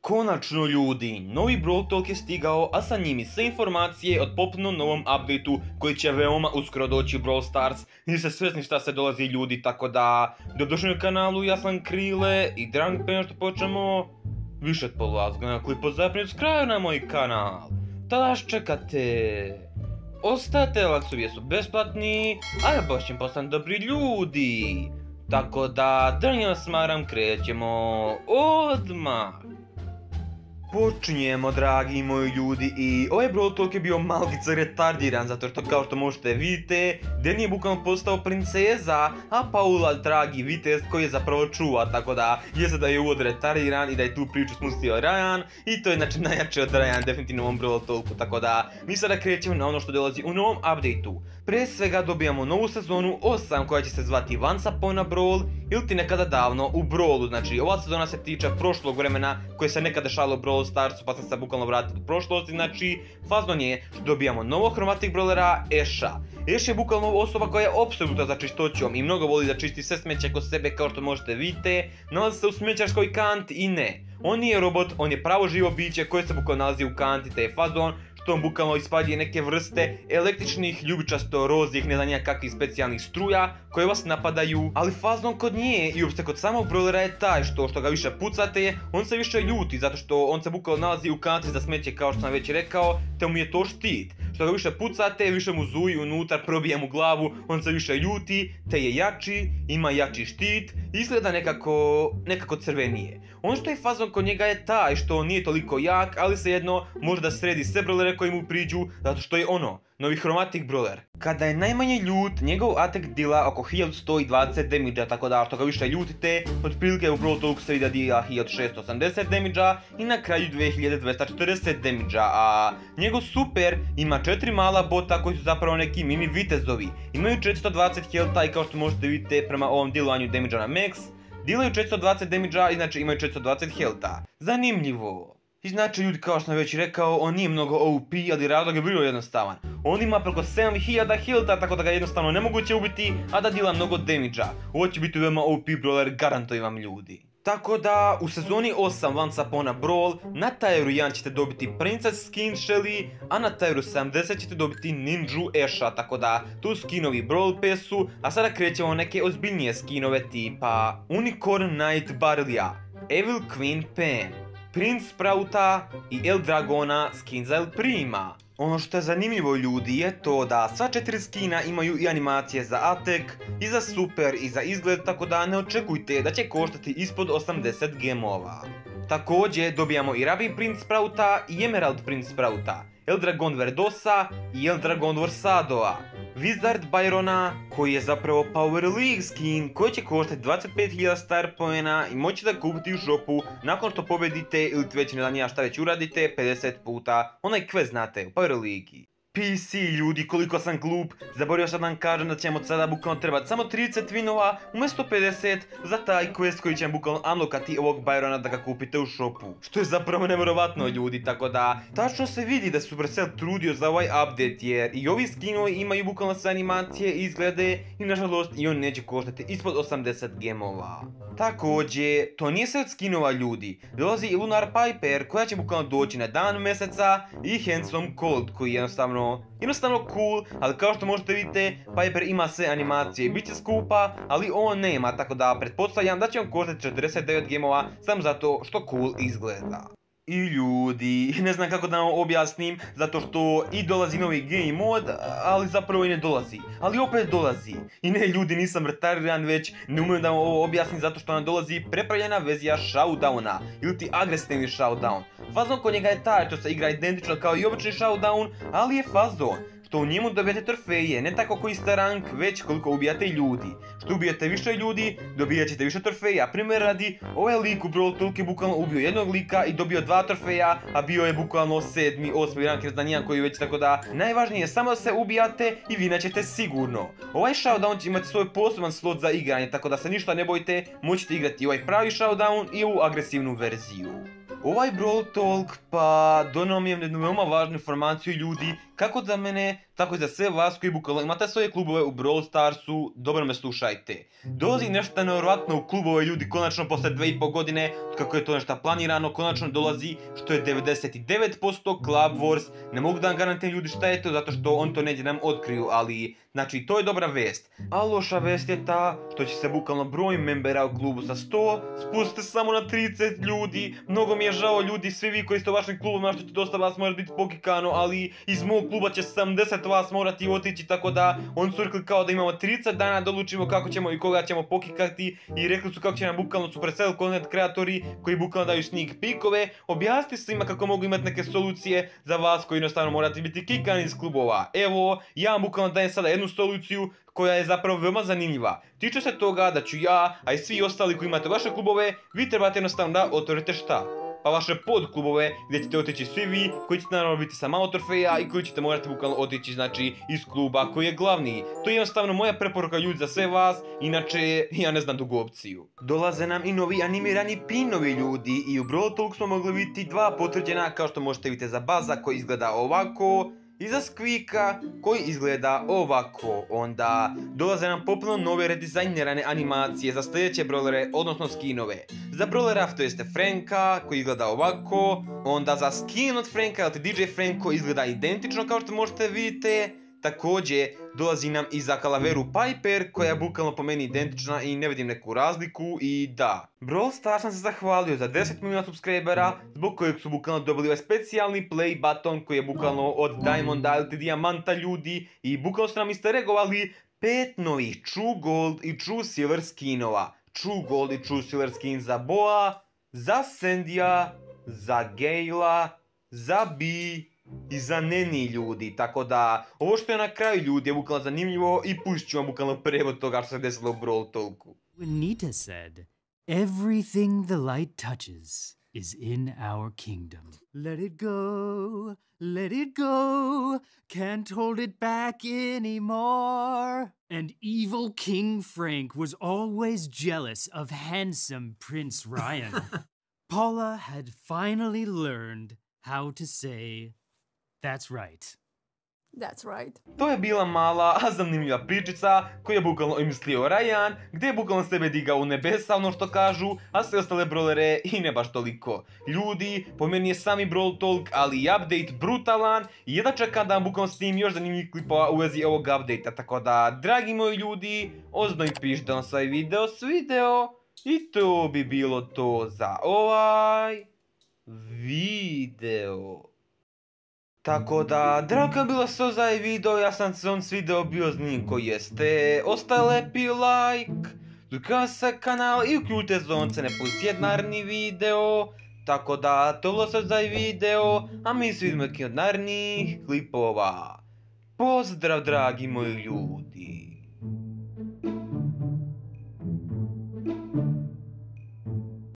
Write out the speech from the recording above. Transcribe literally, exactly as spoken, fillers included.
Konačno ljudi, novi Brawl Talk je stigao, a sa njim i sve informacije od popno novom updateu koji će veoma uskoro doći u Brawl Stars. Niste svjesni šta se dolazi ljudi, tako da dobrodošli na kanalu, ja sam Krile i drago mi je što počnemo više od polazga na klipu zapniju s kraju na moj kanal. Tada čekate. Ostajte, laksovi su besplatni, a ja baš ćem postati dobri ljudi. Tako da, da ne vas smaram, krećemo odmah. Počinjemo, dragi moji ljudi, i ovaj Brawl Talk je bio malkice retardiran, zato što kao što možete vidite, Dani je bukvalno postao princeza, a Paula dragi vitez koji je zapravo čuva, tako da jeste da je uvod retardiran i da je tu priču spustio Ryan, i to je znači najjače od Ryan definitivno u ovom Brawl Talku, tako da mi sada krećemo na ono što dolazi u novom updateu. Pre svega dobijamo novu sezonu osam koja će se zvati Once Upon a Brawl ili ti nekada davno u Brawlu, znači ova sezona se tiče prošlog vremena koje se nekada dešavalo u Brawl Starsu, pa sam se bukvalno vratio u prošlosti, znači fazno je što dobijamo novog chromatic brawlera Asha. Ash je bukvalno osoba koja je opsjednuta za čistoćom i mnogo voli da čisti sve smeće kod sebe, kao što možete vidite, nalazi se u smećarskoj kanti i ne. On nije robot, on je pravo živo biće koje se bukvalno nalazi u kanti, te je fazon što on bukvalno ispadije neke vrste električnih, ljubičasto rozijih, ne znam nijakakvih specijalnih struja koje vas napadaju, ali fazon kod nje i uopšte kod samog brawlera je taj što što ga više pucate, on se više ljuti zato što on se bukvalno nalazi u kanti za smeće kao što sam već rekao, te mu je to štit. Što ga više pucate, više mu zuji unutar, probije mu glavu, on se više ljuti, te je jači, ima jači štit, izgleda nekako, nekako crvenije. Ono što je fazon kod njega je taj što on nije toliko jak, ali svejedno može da sredi sve brawlere koji mu priđu, zato što je ono, novi chromatic brawler. Kada je najmanje ljut, njegov attack dila oko hiljadu sto dvadeset damage-a, tako da što ga više ljutite, otprilike u Brawl Talku se vidi da dila hiljadu šesto osamdeset damage-a i na kraju dve hiljade dvesta četrdeset damage-a, a njegov super ima četiri mala bota koji su zapravo neki mini vitezovi. Imaju četiristo dvadeset healtha i kao što možete vidite prema ovom dilovanju damage-a na max, dilaju četiristo dvadeset damage-a i znači imaju četiristo dvadeset healtha. Zanimljivo. I znači ljudi, kao što sam već rekao, on nije mnogo O P, ali razlog je vrlo jednostavan. On ima preko sedam hiljada healtha, tako da ga jednostavno nemoguće ubiti, a da dila mnogo damage-a. Ovo će biti veoma O P brawler, garantujem vam ljudi. Tako da, u sezoni osam Once Upon a Brawl, na Tier jedan ćete dobiti Princess Skin Shelly, a na Tier sedamdeset ćete dobiti Ninju Asha, tako da tu skinovi Brawl Passu, a sada krećemo neke ozbiljnije skinove tipa Unicorn Knight Barlya, Evil Queen Pen, Prince Sprouta i El Dragona skin za El Prima. Ono što je zanimljivo ljudi je to da sva četiri skina imaju i animacije za attack, i za super, i za izgled, tako da ne očekujte da će koštati ispod osamdeset gemova. Također dobijamo i Ruby Prince Sprouta i Emerald Prince Sprouta, El Dragon Verdosa i El Dragon Vorsadoa, Wizard Byrona koji je zapravo Power League skin koji će koštati dvadeset pet hiljada star poena i moći da kupiti u shopu nakon što pobedite ili već ne znam ja šta već uradite pedeset puta onaj quest znate u Power League. P C ljudi, koliko sam glup, zaboravio sam da vam kažem da će vam od sada bukvalno trebati samo trideset winova umjesto pedeset za taj quest koji će vam bukvalno unlockati ovog Byrona da ga kupite u shopu. Što je zapravo nevjerovatno ljudi, tako da tačno se vidi da Supercell trudio za ovaj update jer i ovi skinovi imaju bukvalno sve animacije i izglede i nažalost i on neće koštati ispod osamdeset gemova. Također, to nije sve od skinova ljudi, dolazi i Lunar Piper koja će bukvalno doći na dan mjeseca i Handsome Cold koji je jednostavno Jednostavno cool, ali kao što možete vidite, Piper ima sve animacije i bit će skupa, ali on nema, tako da pretpostavljam da će on koštati četrdeset devet gemova samo zato što cool izgleda. I ljudi, ne znam kako da vam objasnim, zato što i dolazi novi game mod, ali zapravo i ne dolazi. Ali opet dolazi. I ne ljudi, nisam retardiran već, ne umijem da vam ovo objasnim zato što nam dolazi prepravljena verzija Showdowna, ili ti agresivni Showdown. Fazon kod njega je taj što se igra identično kao i obični Showdown, ali je fazon što u njemu dobijate trofeje, ne tako koji ste rank, već koliko ubijate ljudi. Što ubijate više ljudi, dobijat ćete više trofeja. Primjer radi, ovaj lik u Brawl Talk je bukvalno ubio jednog lika i dobio dva trofeja, a bio je bukvalno sedmi, osmi rank, ne znam nijedan koji već, tako da najvažnije je samo da se ubijate i vi nećete sigurno. Ovaj Showdown će imati svoj poseban slot za igranje, tako da se ništa ne bojite, moćete igrati ovaj pravi Showdown i ovu agresivnu verziju. Ovaj Brawl Talk pa donao mi je jednu veoma važnu informaciju ljudi Kako za mene, tako i za sve vas koji bukvalno imate svoje klubove u Brawl Starsu, dobro me slušajte. Dolazi nešto nevjerojatno u klubove ljudi konačno posle dve i po godine, kako je to nešto planirano, konačno dolazi, što je devedeset devet posto Club Wars. Ne mogu da vam garantujem ljudi šta je to, zato što on to neće nam otkriju, ali znači to je dobra vest. A loša vest je ta što će se bukvalno broj membera u klubu sa sto spustiti samo na trideset ljudi. Mnogo mi je žao ljudi, svi vi koji ste u vašim klubovima, što će dosta vas mora biti pokikano, ali iz mog kluba će sedamdeset vas morati otići, tako da oni su rekli kao da imamo trideset dana da odlučimo kako ćemo i koga ćemo pokikati i rekli su kako će nam bukvalno Supercell content kreatori koji bukvalno daju sneak peekove objasniti svima kako mogu imati neke solucije za vas koji jednostavno morate biti kikani iz klubova. Evo, ja vam bukvalno dajem sada jednu soluciju koja je zapravo veoma zanimljiva. Tiče se toga da ću ja, a i svi ostali koji imate vaše klubove, vi trebate jednostavno da otvorite šta? Pa vaše podklubove gdje ćete otići svi vi, koji ćete naravno biti sa malo trofeja i koji ćete morati bukvalno otići znači iz kluba koji je glavni. To je jednostavno moja preporuka ljudi za sve vas, inače ja ne znam drugu opciju. Dolaze nam i novi animirani pinovi ljudi i u Brawl Talk smo mogli vidjeti dva potvrđena kao što možete vidjeti za Baza koji izgleda ovako. I za Squeaka koji izgleda ovako. Onda dolaze nam popolno nove redizajnirane animacije za sljedeće brawlere, odnosno skinove. Za brawlera to jeste Franka koji izgleda ovako. Onda za skin od Franka, ili D J Frank koji izgleda identično kao što možete vidjeti. Također dolazi nam i za Calaveru Piper koja je bukvalno po meni identična i ne vidim neku razliku i da. Brawl Stars sam se zahvalio za deset milijuna subscribera zbog kojeg su bukvalno dobili ovaj specijalni play button koji je bukvalno od Diamonda ili Dijamanta ljudi i bukvalno su nam isteregovali pet novih True Gold i True Silver skinova. True Gold i True Silver skin za Boa, za Sandya, za Gayla, za Bee i za Neni ljudi, tako da ovo što je na kraju ljudi je bukvalno zanimljivo i pustit ću vam bukvalno prevod toga što se desilo u Brawl Talku. When Nita said, "Everything the light touches is in our kingdom. Let it go, let it go, can't hold it back anymore." And evil King Frank was always jealous of handsome Prince Ryan. Paula had finally learned how to say, "That's right." That's right. To je bila mala, a zanimljiva pričica koju je bukvalno izmislio Ryan, gdje je bukvalno sebe digao u nebesa, ono što kažu, a sve ostale brawlere i ne baš toliko. Ljudi, po meni je sami Brawl Talk, ali i update brutalan i jedva čekam da vam bukvalno snimim još zanimljivih klipova u vezi ovog update-a, tako da, dragi moji ljudi, ozbiljno mi pišite na svoj video svideo i to bi bilo to za ovaj video. Tako da, drago je bilo sve za ovaj video, ja sam se on svideo bio znim koji jeste. Ostaje lepi like, dukao se kanal i uključite zvonce, ne pusti jednaredni video. Tako da, to bilo sve za ovaj video, a mi se vidimo neki od narednih klipova. Pozdrav dragi moji ljudi.